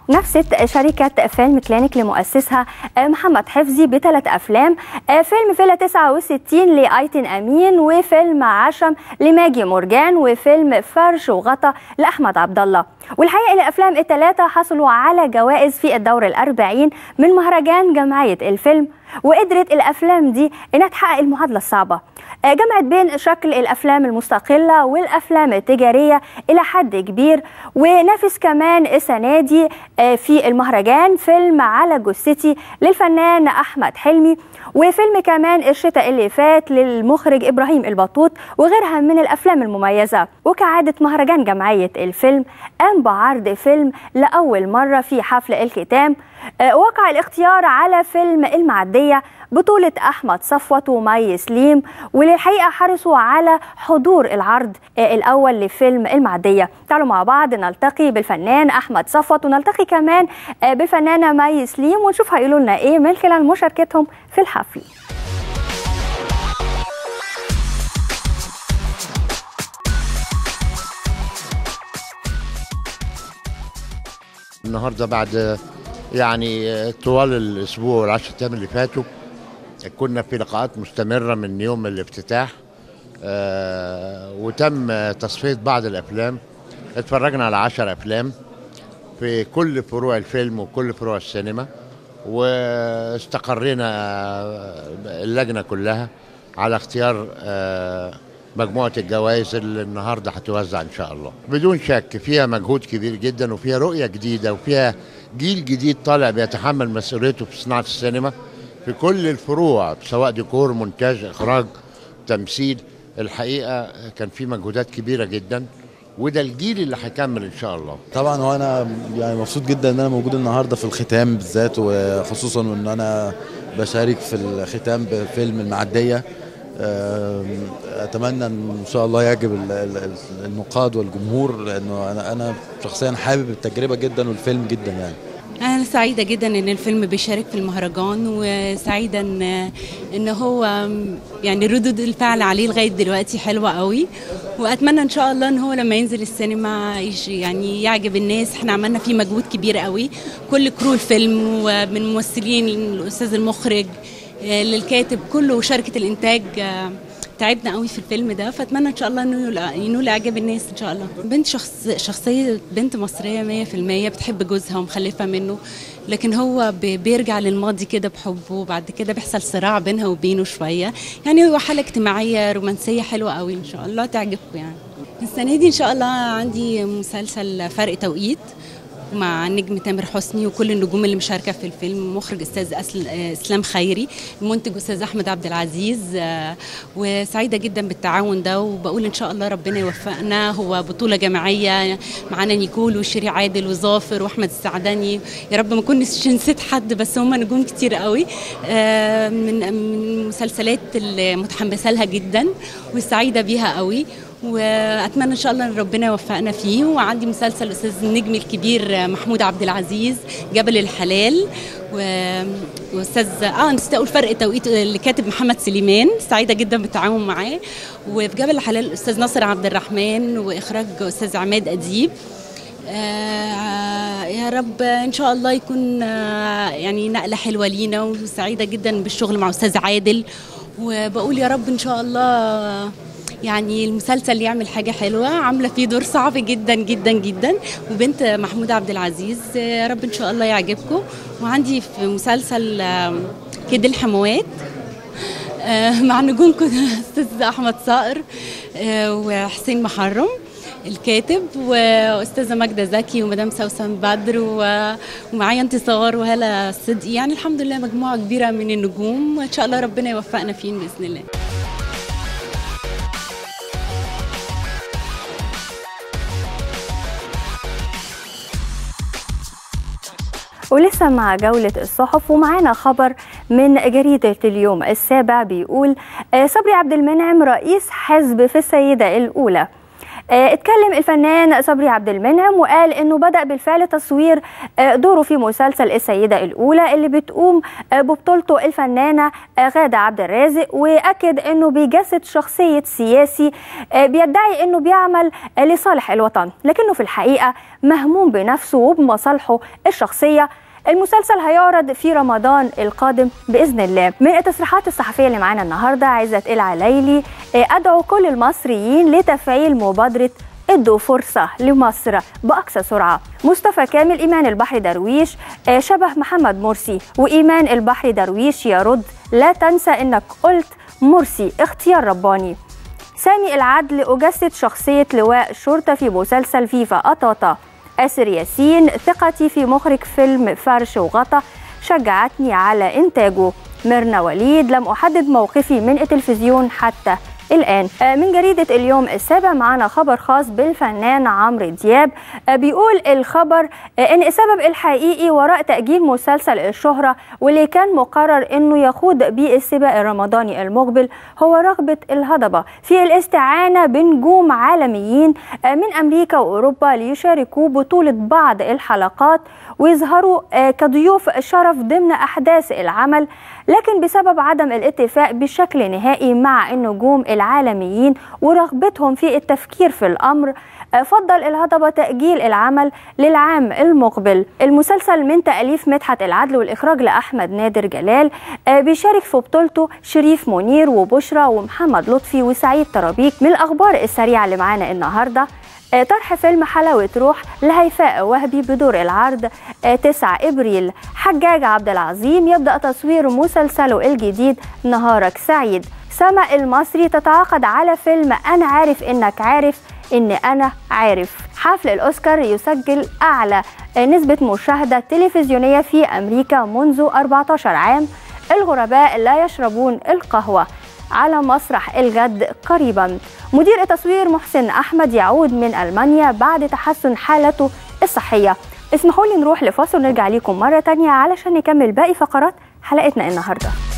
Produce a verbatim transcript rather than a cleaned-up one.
نفست شركة فيلم كلينيك لمؤسسها محمد حفظي بثلاث أفلام، فيلم فيلا تسعة وستين لأيتن أمين، وفيلم عشم لماجي مورجان، وفيلم فرش وغطا لأحمد عبد الله. والحقيقة الأفلام الثلاثة حصلوا على جوائز في الدور الأربعين من مهرجان جمعية الفيلم، وقدرت الأفلام دي إنها تحقق المعادلة الصعبة، جمعت بين شكل الأفلام المستقلة والأفلام التجارية إلى حد كبير. ونافس كمان السنة دي في المهرجان فيلم على جثتي للفنان أحمد حلمي، وفيلم كمان الشتاء اللي فات للمخرج إبراهيم البطوط، وغيرها من الأفلام المميزة. وكعادة مهرجان جمعية الفيلم قام بعرض فيلم لأول مرة في حفل الختام، وقع الاختيار على فيلم المعدية بطولة أحمد صفوت ومي سليم، وللحقيقة حرصوا على حضور العرض الأول لفيلم المعدية. تعالوا مع بعض نلتقي بالفنان أحمد صفوت، ونلتقي كمان بالفنانة مي سليم، ونشوف هيقولوا لنا إيه من خلال مشاركتهم في الحفل. النهارده بعد يعني طوال الاسبوع والعشر ايام اللي فاتوا كنا في لقاءات مستمره من يوم الافتتاح، آه وتم تصفيه بعض الافلام. اتفرجنا على عشر افلام في كل فروع الفيلم وكل فروع السينما، واستقرينا اللجنه كلها على اختيار آه مجموعة الجوائز اللي النهارده هتوزع إن شاء الله. بدون شك فيها مجهود كبير جدا، وفيها رؤية جديدة، وفيها جيل جديد طالع بيتحمل مسؤوليته في صناعة السينما في كل الفروع، سواء ديكور، مونتاج، إخراج، تمثيل. الحقيقة كان في مجهودات كبيرة جدا، وده الجيل اللي هيكمل إن شاء الله. طبعا وأنا يعني مبسوط جدا إن أنا موجود النهارده في الختام بالذات، وخصوصا إن أنا بشارك في الختام بفيلم المعدية. اتمنى ان شاء الله يعجب النقاد والجمهور، لانه انا انا شخصيا حابب التجربه جدا والفيلم جدا. يعني انا سعيده جدا ان الفيلم بيشارك في المهرجان، وسعيده ان ان هو يعني ردود الفعل عليه لغايه دلوقتي حلوه قوي، واتمنى ان شاء الله ان هو لما ينزل السينما يعني يعجب الناس. احنا عملنا فيه مجهود كبير قوي، كل كرو الفيلم ومن ممثلين الاستاذ المخرج للكاتب كله وشركة الإنتاج تعبنا قوي في الفيلم ده، فأتمنى إن شاء الله إنه ينول إعجاب الناس إن شاء الله. بنت شخص شخصية بنت مصرية مية في المية، بتحب جوزها ومخلفة منه، لكن هو بيرجع للماضي كده بحبه، وبعد كده بيحصل صراع بينها وبينه شوية. يعني هو حالة اجتماعية رومانسية حلوة قوي، إن شاء الله تعجبكم. يعني السنة دي إن شاء الله عندي مسلسل فرق توقيت مع النجم تامر حسني وكل النجوم اللي مشاركه في الفيلم، مخرج استاذ اسلام خيري، المنتج استاذ احمد عبد العزيز. وسعيده جدا بالتعاون ده، وبقول ان شاء الله ربنا يوفقنا. هو بطوله جماعيه، معانا نيكول وشيري عادل وظافر واحمد السعداني. يا رب ما كنتش نسيت حد، بس هم نجوم كتير قوي. من من المسلسلات اللي متحمسه لها جدا وسعيده بيها قوي، واتمنى ان شاء الله ان ربنا يوفقنا فيه. وعندي مسلسل الاستاذ النجم الكبير محمود عبد العزيز جبل الحلال، واستاذ اه نسيت اقول فرق توقيت اللي كاتب محمد سليمان، سعيده جدا بالتعاون معاه. وفي جبل الحلال الاستاذ ناصر عبد الرحمن، واخراج استاذ عماد اديب. آه يا رب ان شاء الله يكون آه يعني نقله حلوه لينا، وسعيده جدا بالشغل مع استاذ عادل. وبقول يا رب ان شاء الله يعني المسلسل يعمل حاجة حلوة. عاملة فيه دور صعب جدا جدا جدا، وبنت محمود عبد العزيز. يا رب إن شاء الله يعجبكم. وعندي في مسلسل كيد الحموات مع نجوم أستاذ أحمد صقر وحسين محرم الكاتب، وأستاذة ماجدة زكي، ومدام سوسن بدر، ومعايا انتصار وهلا صدقي. يعني الحمد لله مجموعة كبيرة من النجوم، وإن شاء الله ربنا يوفقنا فين بإذن الله. ولسه مع جولة الصحف، ومعانا خبر من جريدة اليوم السابع بيقول صبري عبد المنعم رئيس حزب في السيدة الأولى. اتكلم الفنان صبري عبد المنعم وقال انه بدأ بالفعل تصوير دوره في مسلسل السيدة الأولى اللي بتقوم ببطولته الفنانة غادة عبد الرازق، وأكد انه بيجسد شخصية سياسي بيدعي انه بيعمل لصالح الوطن، لكنه في الحقيقة مهموم بنفسه وبمصالحه الشخصية. المسلسل هيعرض في رمضان القادم بإذن الله. من التصريحات الصحفية اللي معانا النهاردة عزت العليلي، أدعو كل المصريين لتفعيل مبادرة ادوا فرصة لمصر بأقصى سرعة. مصطفى كامل، إيمان البحر درويش شبه محمد مرسي، وإيمان البحر درويش يرد لا تنسى إنك قلت مرسي اختيار رباني. سامي العدل، أجسد شخصية لواء الشرطة في مسلسل فيفا قطاطا. آسر ياسين، ثقتي في مخرج فيلم فرش وغطا شجعتني على إنتاجه. ميرنا وليد، لم أحدد موقفي من التلفزيون حتى الآن. من جريدة اليوم السابع معنا خبر خاص بالفنان عمرو دياب، بيقول الخبر إن السبب الحقيقي وراء تأجيل مسلسل الشهرة واللي كان مقرر إنه يخوض بيه السباق الرمضاني المقبل هو رغبة الهضبة في الاستعانة بنجوم عالميين من أمريكا وأوروبا ليشاركوا بطولة بعض الحلقات ويظهروا كضيوف شرف ضمن أحداث العمل، لكن بسبب عدم الاتفاق بشكل نهائي مع النجوم العالميين ورغبتهم في التفكير في الأمر، فضل الهضبة تأجيل العمل للعام المقبل. المسلسل من تأليف مدحت العدل والإخراج لأحمد نادر جلال، بيشارك في بطولته شريف منير وبشرى ومحمد لطفي وسعيد طرابيك. من الأخبار السريعة اللي معانا النهاردة، طرح فيلم حلاوة روح لهيفاء وهبي بدور العرض تسعة إبريل. حجاج عبد العظيم يبدأ تصوير مسلسله الجديد نهارك سعيد. سما المصري تتعاقد على فيلم أنا عارف إنك عارف إن أنا عارف. حفل الأوسكار يسجل أعلى نسبة مشاهدة تلفزيونية في أمريكا منذ أربعة عشر عام. الغرباء لا يشربون القهوة على مسرح الغد قريبا. مدير التصوير محسن أحمد يعود من ألمانيا بعد تحسن حالته الصحية. اسمحوا لي نروح لفاصل ونرجع لكم مرة تانية علشان نكمل باقي فقرات حلقتنا النهاردة.